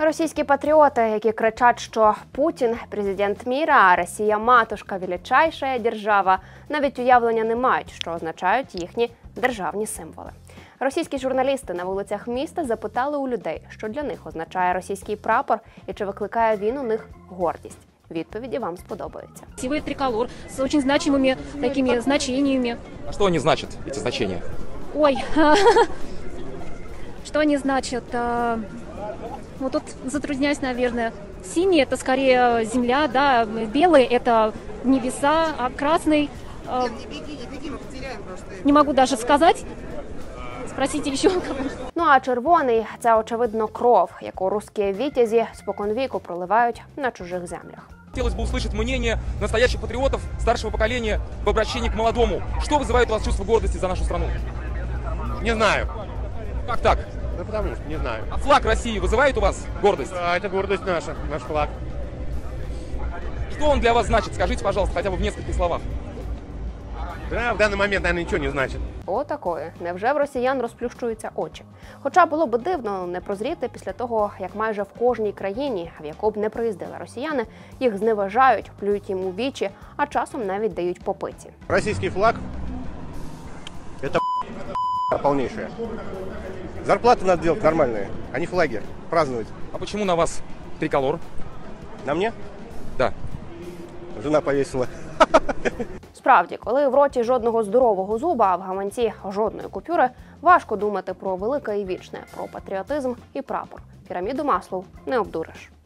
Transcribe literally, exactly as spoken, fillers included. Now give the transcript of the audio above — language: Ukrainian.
Російські патріоти, які кричать, що Путін – президент міра, а Росія – матушка величайша держава, навіть уявлення не мають, що означають їхні державні символи. Російські журналісти на вулицях міста запитали у людей, що для них означає російський прапор і чи викликає він у них гордість. Відповіді вам сподобаються. Красивый триколор с очень значимыми такими значениями. А что они значат, эти значения? Ой, что они значат? Вот тут затрудняюсь, наверное. Синий – это скорее земля, да, белый – это небеса, а красный не могу даже сказать. Спросите еще у кого. Ну а червоний – це, очевидно, кров, яку русські вітязі споконвіку проливають на чужих землях. Хотелось бы услышать мнение настоящих патриотов старшего поколения в обращении к молодому. Что вызывает у вас чувство гордости за нашу страну? Не знаю. Как так? Да потому что не знаю. А флаг России вызывает у вас гордость? Да, это гордость наша, наш флаг. Что он для вас значит? Скажите, пожалуйста, хотя бы в нескольких словах. Да, в данный момент, наверное, ничего не значит. Отакої. Невже в росіян розплющуються очі? Хоча було б дивно не прозріти після того, як майже в кожній країні, в яку б не приїздили росіяни, їх зневажають, плюють їм у вічі, а часом навіть дають по пиці. Российский флаг – это полнейшее. Зарплаты надо делать нормальные, а не флаги. Праздновать. А почему на вас триколор? На мне? Да. Жена повесила. Справді, коли в роті жодного здорового зуба, а в гаманці жодної купюри, важко думати про велике і вічне, про патріотизм і прапор. Піраміду Маслоу не обдуриш.